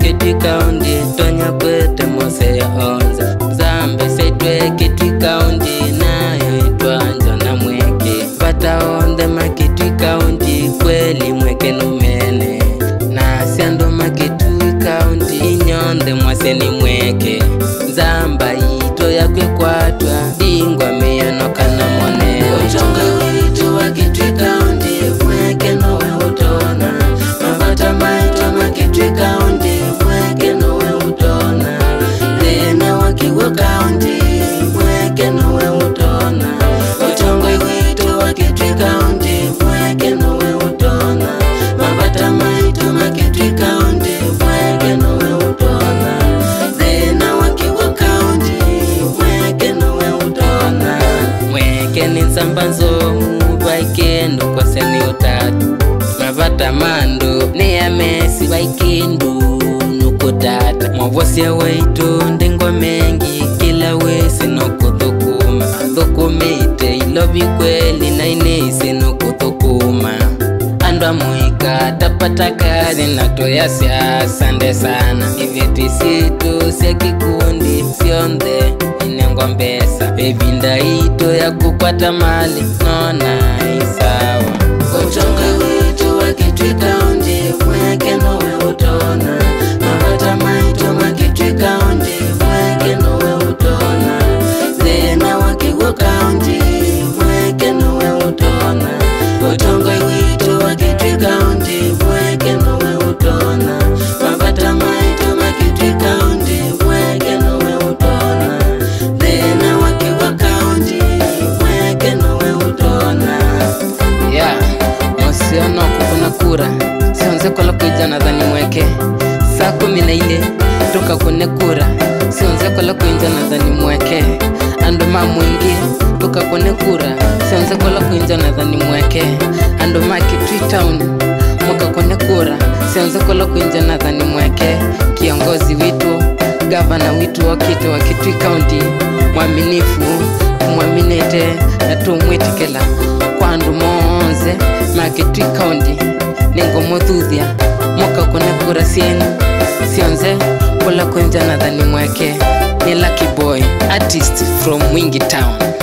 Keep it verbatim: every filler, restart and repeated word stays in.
Kitui County tonya kwete mose ya onza Zambe saitwe Kitui County na ya itwanja na mweke Vata onde ma Kitui County kweli mweke numene Na siando ma Kitui County inyonde mwase ni mweke Zamba ito ya kwe kwatwa dingwa meyanoka na mone Uchonga witu wa Kitui County mweke nowe utona Mavata maito ma Kitui County mweke nowe utona Lena wakiwa County mweke nowe utona Uchonga witu wa Kitui County mweke nowe utona Mavata maito ma Kitui County mweke nowe utona Lena wakiwa County mweke nowe utona Mweke ni nsambanzo Waikendo kwa seni utatu Mavata mando ni ya mesi Waikindu nukutata Mwavosi ya waitu ndengwa mengi Kila wesi nukuthukuma Thukumite ilobi kweli na inisi nukuthukuma Andwa muika tapata kazi na toya siya sande sana Iveti situ siya kikundi sionde inengwa mbesa Evinda ito ya kukwata mali nona isawa Uchonga witu wa Kitui County mweke nowe utona Mavata maito ma Kitui County mweke nowe utona Zena wakiwa County mweke nowe utona Uchonga witu wa Kitui County mweke nowe utona Mavata maito ma Kitui County mweke nowe utona Zena wakiwa County mweke nowe utona Yeah, mosiono kukuna kura Sionze kola kuijana dhani mweke Saa kumi na ile toka kune kura Sionze kola kuijana dhani mweke Andoma mwingi toka kune kura Sionze kola kuijana dhani mweke Andoma Kitui Town mwaka kune kura Sionze kola kuijana dhani mweke Kiongozi witu, gavana witu wakito wa Kitui County Mwaminifu, mwaminete na tumwetikela Kwa andu moze ma Kitui County Ningo mothuthia Mwaka kune kura sienu Sionze kola kuinjana dhani mweke Ni Lucky Boy, artist from Mwingi Town.